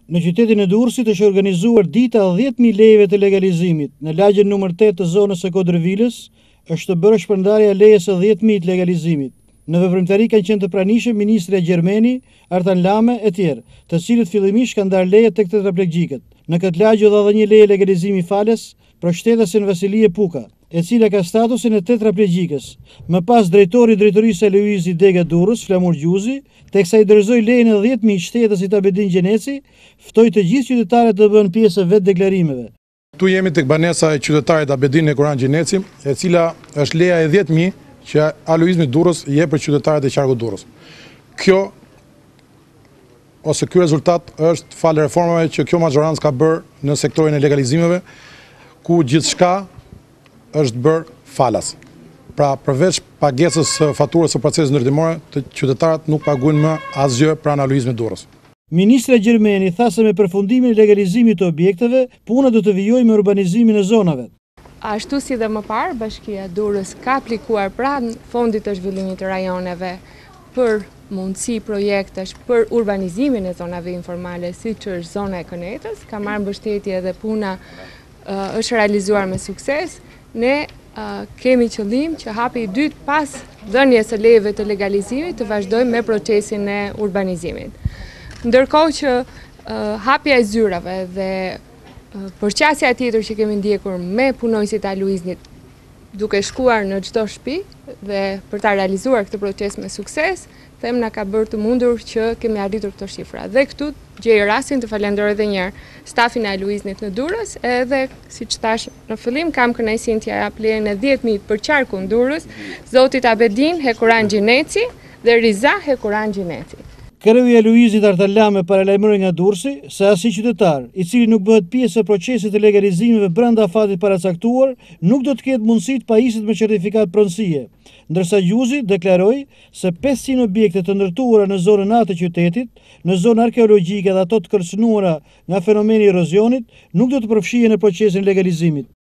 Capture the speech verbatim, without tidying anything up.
Në qytetin e Durrësit është organizuar dita e dhjetë mijë lejeve të legalizimit. Në lagjen numër tetë të zonës së Kodrëvilës është bërë shpërndarja e lejes së dhjetë mijë të legalizimit. Në veprimtari kanë qenë të pranishëm ministri Gjermeni, Artan Lame e tjerë, të cilët fillimisht kanë ndarë leje tek tetraplegjikët. Në këtë lagje dha edhe një leje legalizimi falas për shtetesin Vasilie Puka, e cila ka statusin e tetraplegjikës. Më pas drejtori i drejtorisë së Lëvizit Dega Durrës, Flamur Gjuzi, teksa i dorëzoi lejen e dhjetë mijë shtetasit Abedin Gjeneci, ftoi të gjithë qytetarët të bëhen pjesë e vetë deklarimeve. Tu jemi tek banesa e qytetarit Abedin Hekuran Gjeneci, e cila është leja e dhjetë mijë që Aloizmi Durrës i jep për qytetarët e qarkut Durrës. Kjo ose ky rezultat është falë reformave që kjo majorancë ka bërë në sektorin e legalizimeve, ku gjithçka është bërë falas. Pra, përveç pagesës së faturës së procesit ndërtimore, të qytetarët nuk paguajnë më asgjë pranë Aloizmit Durrës. Ministri Gjermeni tha se me përfundimin e legalizimit të objekteve, puna do të vijojë me urbanizimin e zonave. Ashtu si dhe më parë, Bashkia e Durrës ka aplikuar pranë Fondit të Zhvillimit të Rajoneve për mundësi projektesh për urbanizimin e zonave informale, siç është zona e Kënetës, ka marrë mbështetje edhe puna uh, është realizuar me sukses. Ne uh, kemi qëllim që hapi i dytë pas dhënies së lejeve të legalizimit të vazhdojmë me procesin e urbanizimit. Ndërkohë që uh, hapja e zyrave dhe uh, përqasja tjetër që kemi ndjekur me punonjësit e Aloiznit duke shkuar në çdo shtëpi dhe për ta realizuar këtë proces me sukses, them na ka bërë të mundur që kemi arritur këto shifra. Dhe këtu gjej rastin të falenderoj edhe një herë stafin e Aloiznit në Durrës, edhe siç thash në fillim kam kënaqësinë t'ja jap lejen e dhjetë mijë për qarkun Durrës, zotit Abedin Hekuran Gjeneci dhe Riza Hekuran Gjeneci. Kreu i Aloizit Artan Lame paralajmëroi nga Durrësi se asnjë qytetar i cili nuk bëhet pjesë e procesit të legalizimeve brenda afatit paracaktuar nuk do të ketë mundësi të pajiset me certifikat pronësie, ndërsa Gjuzi deklaroi se pesëqind objekte të ndërtuara në zonën A të qytetit, në zonë arkeologjike dhe ato të kërcënuara nga fenomeni i erozionit, nuk do të përfshihen në procesin e legalizimit.